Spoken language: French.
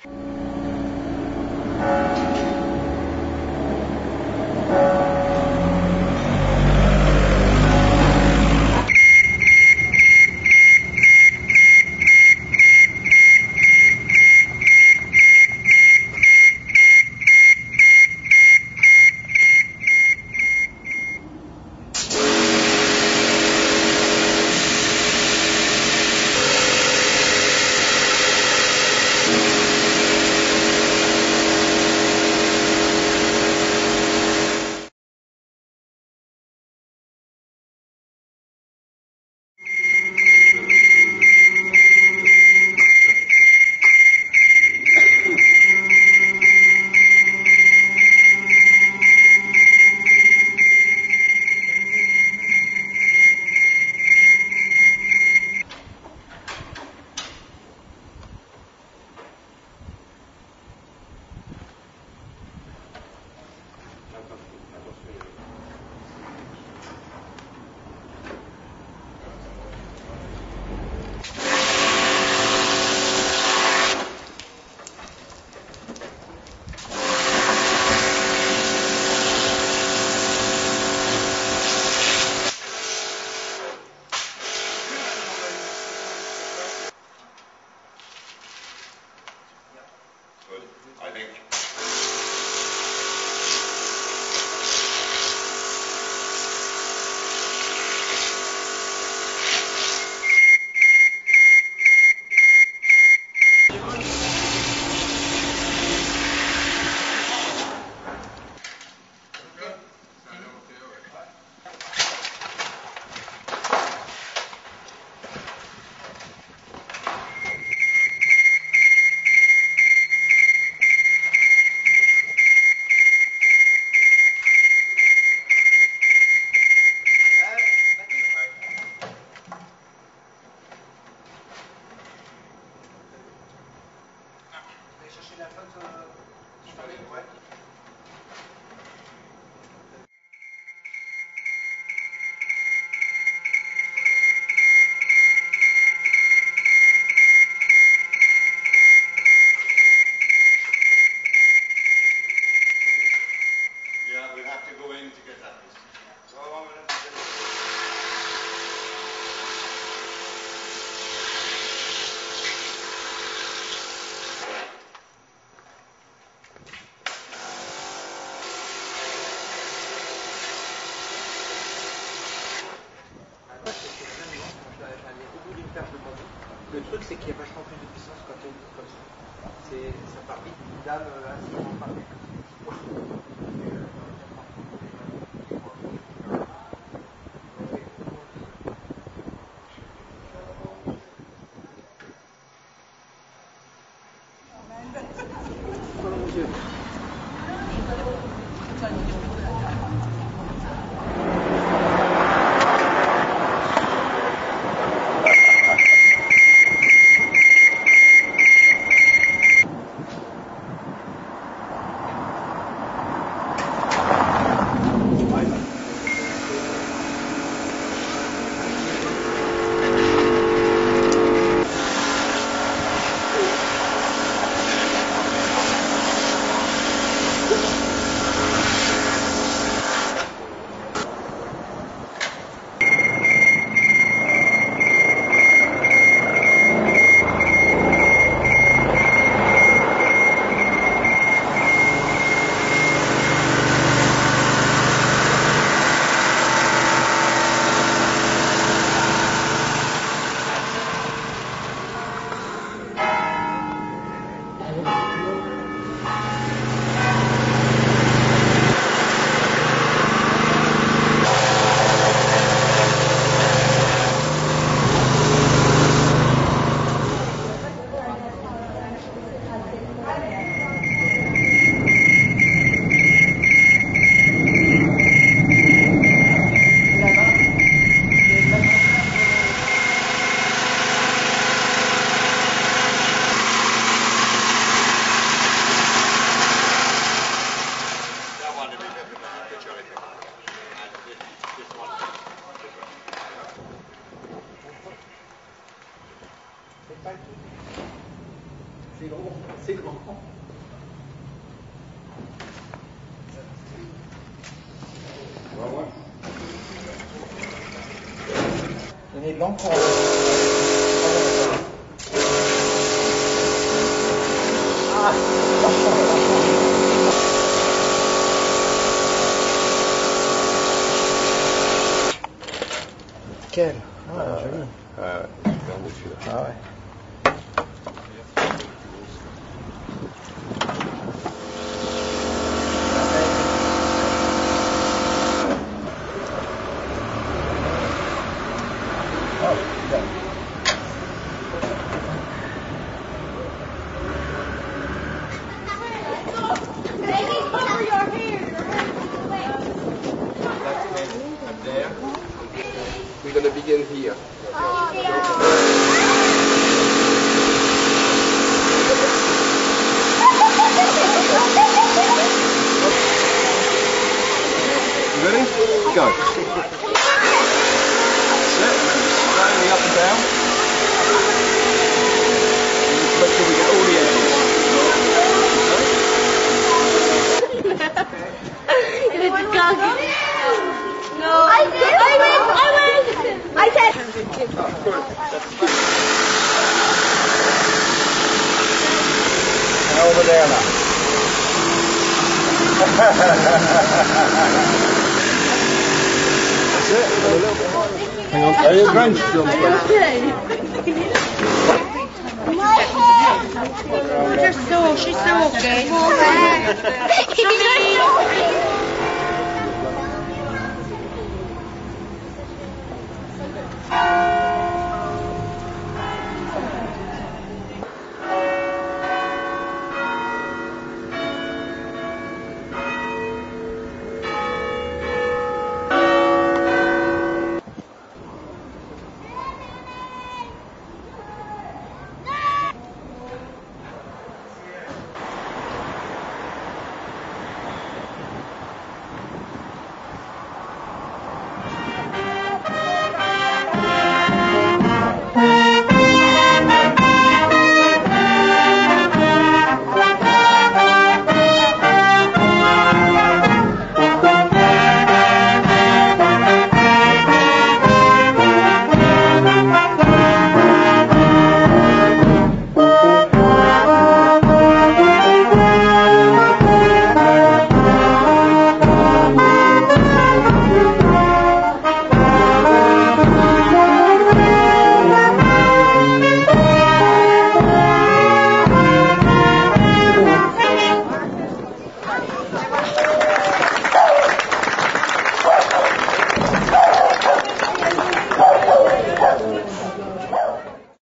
I think. Yeah, we'll have to go in to get that. Le truc, c'est qu'il y a vachement plus de puissance quand on est comme ça. Ça part vite d'une dame assez parfaite. C'est gros, c'est grand. Donnez de l'encre. Nickel. Ah, joli. Super beau celui-là. Ah ouais. We're going to begin here. You ready? Go. Sit. Slowly up and down. Make sure we get all the edges. No. I did. I went. I said. And over there now. That's it. A little bit more. Hang on. Are you French? She's so okay.